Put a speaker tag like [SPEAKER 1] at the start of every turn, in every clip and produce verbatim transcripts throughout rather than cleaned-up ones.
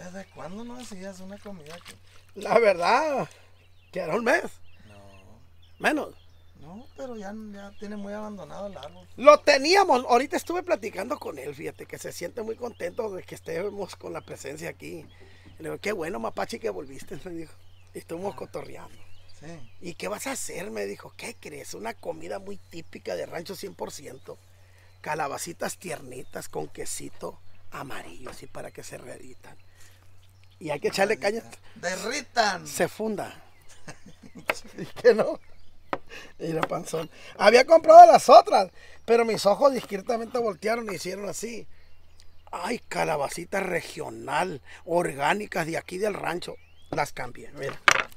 [SPEAKER 1] ¿Desde cuándo no hacías una comida que...
[SPEAKER 2] La verdad, que era un mes.
[SPEAKER 1] No,
[SPEAKER 2] Menos.
[SPEAKER 1] no, pero ya, ya tiene muy abandonado el árbol.
[SPEAKER 2] Lo teníamos, ahorita estuve platicando con él, fíjate, que se siente muy contento de que estemos con la presencia aquí. Le digo, qué bueno, mapache, que volviste, me dijo. Y estuvimos cotorreando.
[SPEAKER 1] Sí.
[SPEAKER 2] ¿Y qué vas a hacer? Me dijo, ¿qué crees? Una comida muy típica de rancho cien por ciento. Calabacitas tiernitas con quesito amarillo, así para que se reeditan. Y hay que echarle caña.
[SPEAKER 1] ¡Derritan!
[SPEAKER 2] Se funda. ¿Y qué no? Mira, panzón. Había comprado las otras, pero mis ojos discretamente voltearon y hicieron así. Ay, calabacitas regional, orgánicas de aquí del rancho. Las cambié, mira.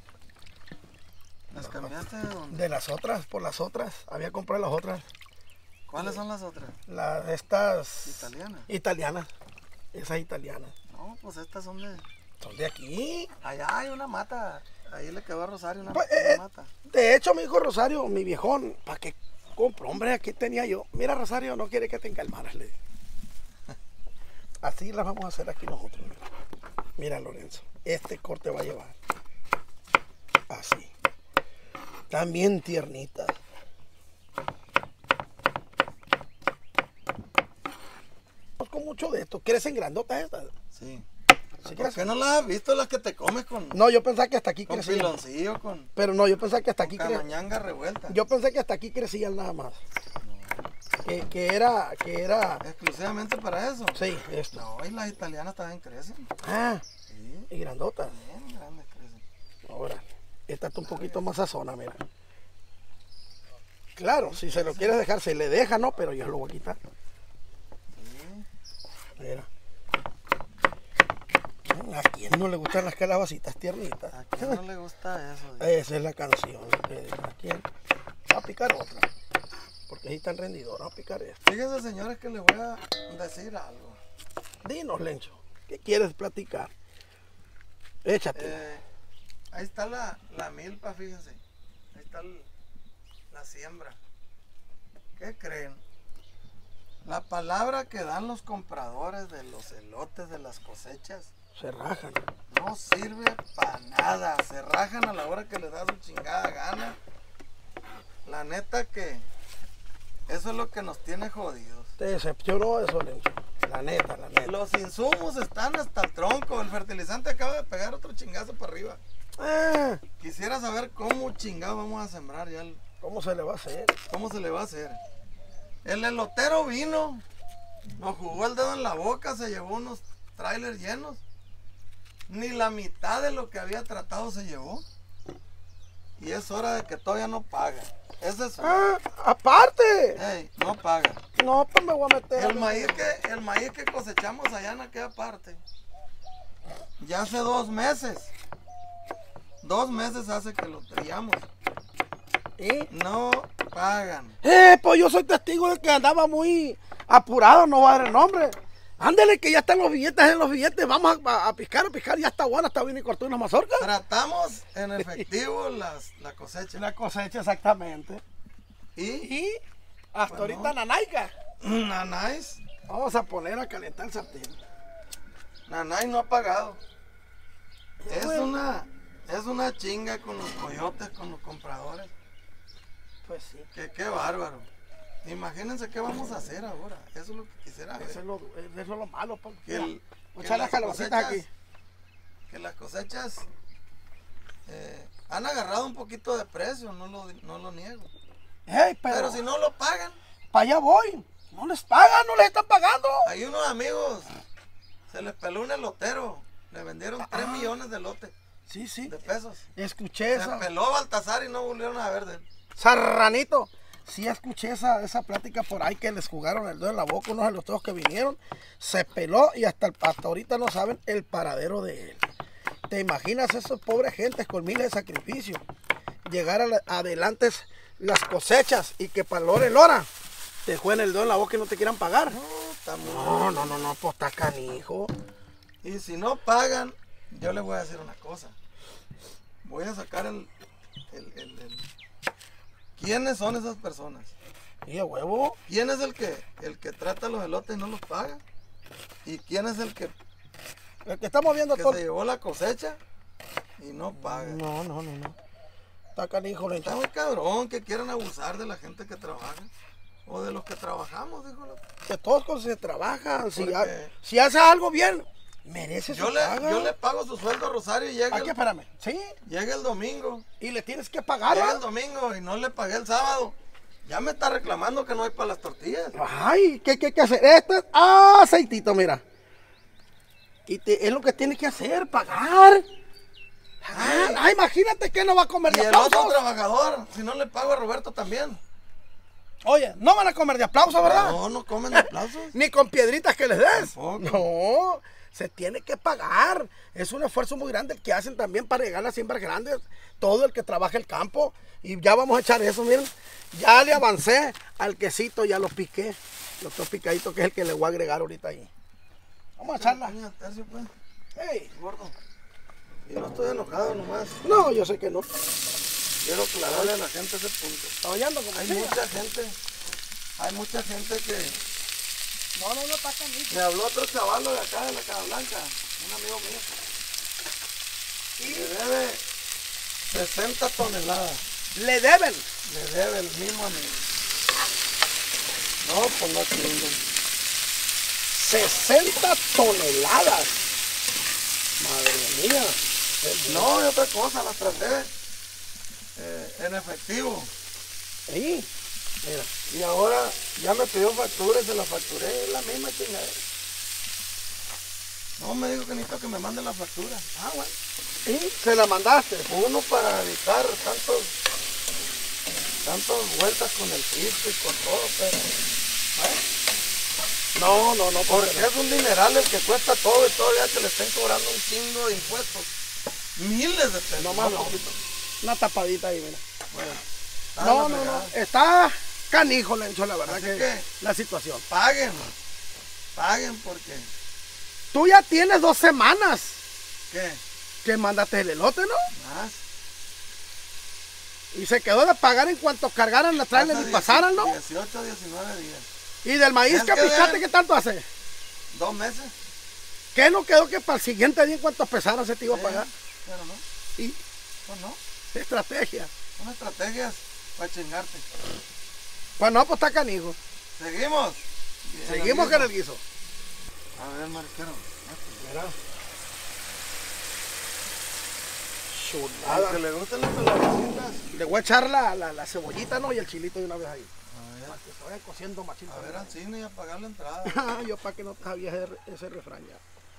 [SPEAKER 1] ¿Las cambiaste de dónde?
[SPEAKER 2] De las otras, por las otras. Había comprado las otras.
[SPEAKER 1] ¿Cuáles son las otras?
[SPEAKER 2] Las, estas...
[SPEAKER 1] ¿Italianas?
[SPEAKER 2] Italianas. Esas italianas.
[SPEAKER 1] No, pues estas son de...
[SPEAKER 2] Son de aquí.
[SPEAKER 1] Allá hay una mata. Ahí le quedó a Rosario una,
[SPEAKER 2] Pues,
[SPEAKER 1] una
[SPEAKER 2] eh,
[SPEAKER 1] mata.
[SPEAKER 2] De hecho, mi hijo Rosario, mi viejón, ¿para qué compro? Hombre, aquí tenía yo. Mira, Rosario, no quiere que te encalmaras, le digo. Así las vamos a hacer aquí nosotros. Mira, mira, Lorenzo, este corte va a llevar. Así. También tiernitas. Con mucho de esto. ¿Crecen grandotas estas?
[SPEAKER 1] Sí.
[SPEAKER 2] ¿Sí
[SPEAKER 1] ¿Por
[SPEAKER 2] crecen?
[SPEAKER 1] qué no las has visto las que te comes con,
[SPEAKER 2] No, yo pensaba que hasta aquí
[SPEAKER 1] con
[SPEAKER 2] crecían.
[SPEAKER 1] piloncillo, con,
[SPEAKER 2] Pero no, yo pensaba que hasta aquí
[SPEAKER 1] con
[SPEAKER 2] crecían.
[SPEAKER 1] camañanga revuelta?
[SPEAKER 2] Yo pensé que hasta aquí crecían nada más. Que, que era, que era.
[SPEAKER 1] ¿Exclusivamente para eso?
[SPEAKER 2] Sí, esto.
[SPEAKER 1] No, y las italianas también crecen.
[SPEAKER 2] Ah,
[SPEAKER 1] Sí,
[SPEAKER 2] y grandotas.
[SPEAKER 1] bien grandes crecen.
[SPEAKER 2] Ahora, esta está un poquito más sazona, mira. Claro, si se lo quieres dejar, se le deja, ¿no? Pero yo lo voy a quitar.
[SPEAKER 1] Sí.
[SPEAKER 2] Mira. ¿A quién no le gustan las calabacitas tiernitas?
[SPEAKER 1] ¿A quién no le gusta eso? Dios?
[SPEAKER 2] Esa es la canción. Eh, ¿A quién? Va a picar otra. Porque ahí están rendidos. Vamos a picar esta.
[SPEAKER 1] Fíjese, señores, que le voy a decir algo.
[SPEAKER 2] Dinos, Lencho. ¿Qué quieres platicar? Échate.
[SPEAKER 1] Eh, ahí está la, la milpa, fíjense. Ahí está el- la siembra. ¿Qué creen? La palabra que dan los compradores de los elotes de las cosechas
[SPEAKER 2] Se rajan.
[SPEAKER 1] no sirve para nada. Se rajan a la hora que les da su chingada gana. La neta que eso es lo que nos tiene jodidos.
[SPEAKER 2] Te decepcionó eso, Lencho. La neta, la neta.
[SPEAKER 1] Los insumos están hasta el tronco. El fertilizante acaba de pegar otro chingazo para arriba.
[SPEAKER 2] Ah,
[SPEAKER 1] Quisiera saber cómo chingado vamos a sembrar ya. el-
[SPEAKER 2] ¿cómo se le va a hacer?
[SPEAKER 1] ¿Cómo se le va a hacer? El elotero vino, nos jugó el dedo en la boca, se llevó unos trailers llenos. Ni la mitad de lo que había tratado se llevó. Y es hora de que todavía no paga. Ese es.
[SPEAKER 2] Ah, aparte.
[SPEAKER 1] Ey, no paga.
[SPEAKER 2] No, pues me voy a meter.
[SPEAKER 1] El maíz que, el maíz que cosechamos allá en aquella parte. Ya hace dos meses. Dos meses hace que lo triamos.
[SPEAKER 2] ¿Y?
[SPEAKER 1] No pagan.
[SPEAKER 2] Eh, pues yo soy testigo de que andaba muy apurado, no va a dar el nombre. Ándele, que ya están los billetes en los billetes. Vamos a, a, a piscar, a piscar. Ya está buena, está bien y cortó una mazorca.
[SPEAKER 1] Tratamos en efectivo las, la cosecha.
[SPEAKER 2] La cosecha, exactamente.
[SPEAKER 1] Y
[SPEAKER 2] Y hasta
[SPEAKER 1] Pues
[SPEAKER 2] ahorita
[SPEAKER 1] no.
[SPEAKER 2] nanaica.
[SPEAKER 1] Nanais,
[SPEAKER 2] Vamos a poner a calentar el sartén.
[SPEAKER 1] Nanay no ha pagado. Es
[SPEAKER 2] Bueno.
[SPEAKER 1] una, es una chinga con los coyotes, con los compradores.
[SPEAKER 2] Pues sí.
[SPEAKER 1] Que qué bárbaro. Imagínense qué vamos a hacer ahora. Eso es lo que quisiera ver.
[SPEAKER 2] Eso es lo, eso es lo malo, pues.
[SPEAKER 1] Que, el-
[SPEAKER 2] Voy a
[SPEAKER 1] que
[SPEAKER 2] echar las
[SPEAKER 1] las
[SPEAKER 2] calabacitas aquí.
[SPEAKER 1] cosechas- que las cosechas eh, han agarrado un poquito de precio, no lo, no lo niego.
[SPEAKER 2] Ey,
[SPEAKER 1] Pero,
[SPEAKER 2] pero,
[SPEAKER 1] si no lo pagan,
[SPEAKER 2] para allá voy. No les pagan, no les están pagando.
[SPEAKER 1] hay unos amigos, se les peló un elotero, le vendieron tres
[SPEAKER 2] Ah.
[SPEAKER 1] millones de lote,
[SPEAKER 2] Sí, sí.
[SPEAKER 1] de pesos.
[SPEAKER 2] Escuché
[SPEAKER 1] Se
[SPEAKER 2] esa.
[SPEAKER 1] peló Baltasar y no volvieron a ver de él.
[SPEAKER 2] Sarranito. Sí, escuché esa, esa plática por ahí que les jugaron el dedo en la boca unos de los dos que vinieron. Se peló y hasta, el, hasta ahorita no saben el paradero de él. ¿Te imaginas esos pobres gentes con miles de sacrificios? Llegar a la- adelante las cosechas y que para lora el hora te jueguen el dedo en la boca y no te quieran pagar.
[SPEAKER 1] No, está muy-
[SPEAKER 2] No, no, no, no, pues está canijo.
[SPEAKER 1] Y si no pagan, yo les voy a decir una cosa. Voy a sacar el, el, el- el- ¿Quiénes son esas personas?
[SPEAKER 2] Y a huevo.
[SPEAKER 1] ¿Quién es el que, el que trata los elotes y no los paga? ¿Y quién es el que
[SPEAKER 2] El que estamos viendo
[SPEAKER 1] que
[SPEAKER 2] todo.
[SPEAKER 1] se llevó la cosecha y no paga.
[SPEAKER 2] No, no, no, no. Está canijo, le
[SPEAKER 1] Está muy cabrón que quieran abusar de la gente que trabaja. O de los que trabajamos, dijo la...
[SPEAKER 2] Que todos con se trabajan. Si,
[SPEAKER 1] Porque-
[SPEAKER 2] ha- si hace algo bien, merece
[SPEAKER 1] Yo
[SPEAKER 2] su
[SPEAKER 1] le,
[SPEAKER 2] paga.
[SPEAKER 1] yo le pago su sueldo a Rosario y llega
[SPEAKER 2] Aquí,
[SPEAKER 1] el,
[SPEAKER 2] espérame. Sí,
[SPEAKER 1] llega el domingo.
[SPEAKER 2] y le tienes que pagar.
[SPEAKER 1] Llega
[SPEAKER 2] ¿va?
[SPEAKER 1] el domingo y no le pagué el sábado. Ya me está reclamando que no hay para las tortillas.
[SPEAKER 2] Ay, ¿qué, qué hay que hacer? Esto es ah, aceitito, mira. Y te- es lo que tienes que hacer, pagar. Pagar.
[SPEAKER 1] Ay.
[SPEAKER 2] Ay, imagínate que no va a comer
[SPEAKER 1] Y
[SPEAKER 2] de
[SPEAKER 1] el otro
[SPEAKER 2] aplausos.
[SPEAKER 1] trabajador, si no le pago a Roberto también.
[SPEAKER 2] Oye, no van a comer de aplausos, ¿verdad?
[SPEAKER 1] No, no comen de aplausos.
[SPEAKER 2] Ni con piedritas que les des.
[SPEAKER 1] Tampoco.
[SPEAKER 2] No, se tiene que pagar. Es un esfuerzo muy grande el que hacen también para llegar a las siembras grandes. Todo el que trabaja el campo. Y ya vamos a echar eso, miren. Ya le avancé al quesito, ya lo piqué. Lo estoy picadito, que es el que le voy a agregar ahorita ahí. Vamos a echarla.
[SPEAKER 1] Coño, tercio, pues,
[SPEAKER 2] Hey.
[SPEAKER 1] gordo. Y no estoy enojado nomás.
[SPEAKER 2] No, yo sé que no.
[SPEAKER 1] Quiero aclararle a la gente ese punto.
[SPEAKER 2] Está oyendo como
[SPEAKER 1] Hay
[SPEAKER 2] siga.
[SPEAKER 1] mucha gente, hay mucha gente que...
[SPEAKER 2] No, no, no, está canijo.
[SPEAKER 1] Me habló otro chaval de acá de la Casa Blanca, un amigo mío. Y le debe sesenta toneladas.
[SPEAKER 2] Le deben.
[SPEAKER 1] Le debe el mismo amigo. No, pues no chingo.
[SPEAKER 2] sesenta toneladas. Madre mía.
[SPEAKER 1] No, y otra cosa, las traté eh, en efectivo.
[SPEAKER 2] Ahí. Mira.
[SPEAKER 1] Y ahora ya me pidió factura y se la facturé, es la misma chingadera. No, me dijo que necesito que me manden la factura. Ah, bueno.
[SPEAKER 2] ¿Sí? Se la mandaste.
[SPEAKER 1] Uno para evitar tantos, tantas vueltas con el fisco y con todo, pero... bueno,
[SPEAKER 2] No, no, no.
[SPEAKER 1] porque
[SPEAKER 2] Porque
[SPEAKER 1] es un dineral el que cuesta todo y todavía que le estén cobrando un chingo de impuestos. Miles de pesos.
[SPEAKER 2] no más
[SPEAKER 1] no,
[SPEAKER 2] poquito. Una tapadita ahí, mira.
[SPEAKER 1] bueno, está
[SPEAKER 2] No,
[SPEAKER 1] la
[SPEAKER 2] no, no.
[SPEAKER 1] fregada.
[SPEAKER 2] Está canijo, le hecho la verdad
[SPEAKER 1] Así
[SPEAKER 2] que,
[SPEAKER 1] que-
[SPEAKER 2] la situación.
[SPEAKER 1] Paguen, paguen porque...
[SPEAKER 2] Tú ya tienes dos semanas
[SPEAKER 1] ¿Qué?
[SPEAKER 2] que mandaste el elote, ¿no?
[SPEAKER 1] Más.
[SPEAKER 2] Y se quedó de pagar en cuanto cargaran la trailer
[SPEAKER 1] Hace
[SPEAKER 2] y pasaran, ¿no?
[SPEAKER 1] dieciocho, diecinueve días.
[SPEAKER 2] Y del maíz
[SPEAKER 1] Es
[SPEAKER 2] que
[SPEAKER 1] que
[SPEAKER 2] picaste,
[SPEAKER 1] vean.
[SPEAKER 2] ¿qué tanto hace?
[SPEAKER 1] Dos meses.
[SPEAKER 2] ¿Qué no quedó que para el siguiente día en cuanto pesara se te iba a
[SPEAKER 1] Sí,
[SPEAKER 2] pagar?
[SPEAKER 1] pero no,
[SPEAKER 2] Y
[SPEAKER 1] pues no.
[SPEAKER 2] estrategia.
[SPEAKER 1] Son estrategias para chingarte.
[SPEAKER 2] Pues no, pues está canijo.
[SPEAKER 1] Seguimos.
[SPEAKER 2] Seguimos con el guiso.
[SPEAKER 1] A ver, mariquero.
[SPEAKER 2] Mira.
[SPEAKER 1] Al que
[SPEAKER 2] Chulada.
[SPEAKER 1] le gustan las peladecitas.
[SPEAKER 2] Le voy a echar la, la, la cebollita, ¿no? Y el chilito de una vez ahí.
[SPEAKER 1] A ver,
[SPEAKER 2] Para que se vayan cociendo machito.
[SPEAKER 1] a ver al cine y a pagar la entrada.
[SPEAKER 2] Yo para que no sabía ese, ese refrán ya.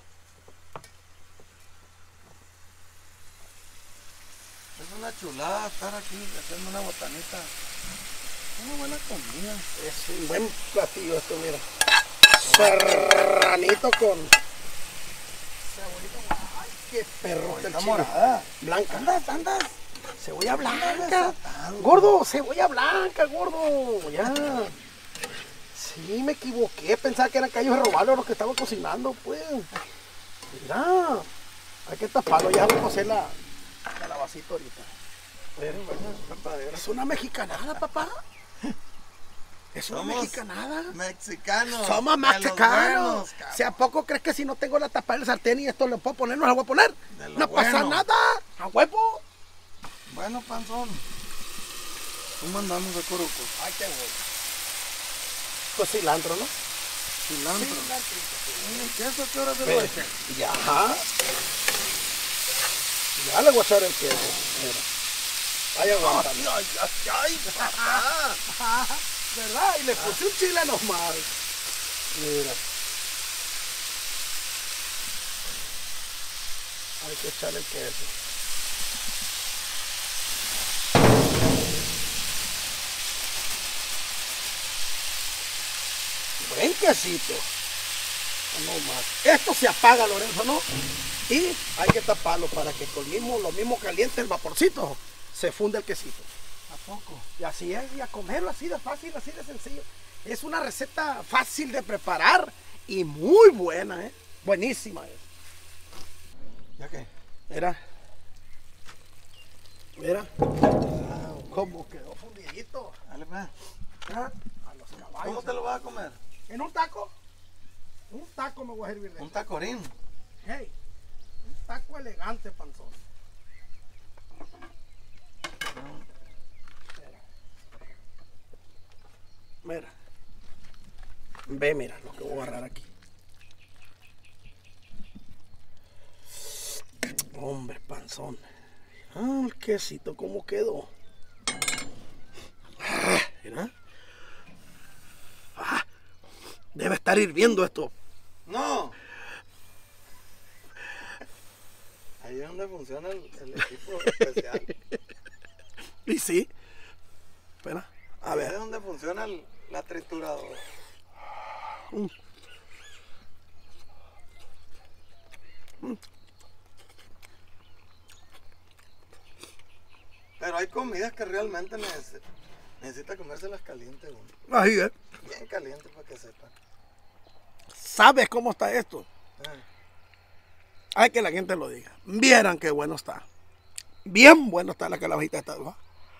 [SPEAKER 1] Es una chulada estar aquí haciendo una botanita. Una buena comida.
[SPEAKER 2] Es un buen platillo esto, mira. Serranito con cebollita. Ay, qué perro está el
[SPEAKER 1] Está
[SPEAKER 2] chile.
[SPEAKER 1] morada.
[SPEAKER 2] Blanca.
[SPEAKER 1] Andas, andas.
[SPEAKER 2] Cebolla blanca.
[SPEAKER 1] desatado.
[SPEAKER 2] Gordo, cebolla blanca, gordo. Ya. Sí, me equivoqué. Pensaba que eran callos de robalo los que estaban cocinando, pues. Mira. Hay que taparlo. Ya voy a cocer la calabacita ahorita. Es una mexicanada, papá. Es una
[SPEAKER 1] Somos
[SPEAKER 2] mexicanada.
[SPEAKER 1] Mexicanos.
[SPEAKER 2] Somos
[SPEAKER 1] de los
[SPEAKER 2] mexicanos.
[SPEAKER 1] buenos, cabrón.
[SPEAKER 2] Si a poco crees que si no tengo la tapa del sartén y esto lo puedo poner, no la voy a poner.
[SPEAKER 1] De lo
[SPEAKER 2] No pasa
[SPEAKER 1] bueno.
[SPEAKER 2] nada. A huevo.
[SPEAKER 1] Bueno, panzón. ¿Cómo andamos de coruco?
[SPEAKER 2] Ay, qué bueno. Pues cilantro, ¿no?
[SPEAKER 1] Cilantro. Oye, ¿el queso a qué hora se lo
[SPEAKER 2] Ve.
[SPEAKER 1] echa?
[SPEAKER 2] Ya. Ya le voy a echar el queso. Mira. Ahí aguanta.
[SPEAKER 1] Ay, ay, ay, ay, papá.
[SPEAKER 2] ¿Verdad? Y le puse un chile nomás. Mira. Hay que echar el queso. Buen quesito. No más. Esto se apaga, Lorenzo, ¿no? Y hay que taparlo para que con mismo, lo mismo caliente el vaporcito se funde el quesito.
[SPEAKER 1] ¿A poco?
[SPEAKER 2] Y así es, y a comerlo así de fácil, así de sencillo. Es una receta fácil de preparar y muy buena, ¿eh? Buenísima es.
[SPEAKER 1] ¿Ya qué?
[SPEAKER 2] Mira. Mira. Cómo quedó fundidito.
[SPEAKER 1] Dale, pues.
[SPEAKER 2] ¿Ah? A los caballos.
[SPEAKER 1] ¿Cómo te lo vas a comer?
[SPEAKER 2] ¿En un taco? Un taco me voy a servir de
[SPEAKER 1] Un
[SPEAKER 2] eso.
[SPEAKER 1] tacorín.
[SPEAKER 2] Hey, un taco elegante, panzón. Mira. Ve, mira lo que voy a agarrar aquí. Hombre, panzón. Ah, el quesito, ¿cómo quedó? Ah, mira. Ah, debe estar hirviendo esto.
[SPEAKER 1] No. Ahí es donde funciona el, el equipo especial.
[SPEAKER 2] Y sí. Espera, a
[SPEAKER 1] Ahí
[SPEAKER 2] ver.
[SPEAKER 1] es donde funciona el, la trituradora.
[SPEAKER 2] Mm. Mm.
[SPEAKER 1] Pero hay comidas que realmente neces necesita comérselas calientes, uno.
[SPEAKER 2] Ahí es.
[SPEAKER 1] Bien calientes para que sepan.
[SPEAKER 2] ¿Sabes cómo está esto?
[SPEAKER 1] Eh.
[SPEAKER 2] Hay que la gente lo diga. Vieran qué bueno está. Bien bueno está la calabacita esta. ¿No?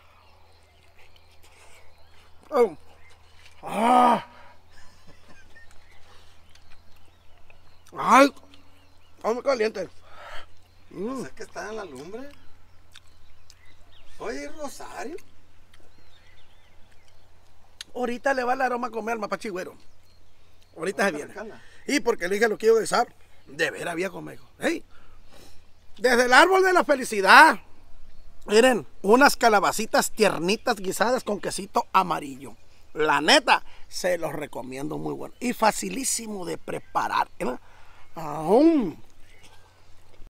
[SPEAKER 2] Oh. Ah. Ay, está muy caliente. Mm.
[SPEAKER 1] O sea, que está en la lumbre. Oye, Rosario.
[SPEAKER 2] Ahorita le va el aroma a comer al mapachigüero. Ahorita se viene.
[SPEAKER 1] Cala.
[SPEAKER 2] Y porque le dije lo quiero besar, de veras había conmigo. Hey, desde el árbol de la felicidad. Miren, unas calabacitas tiernitas guisadas con quesito amarillo. La neta, se los recomiendo muy bueno. Y facilísimo de preparar. ¿Eh? Aún.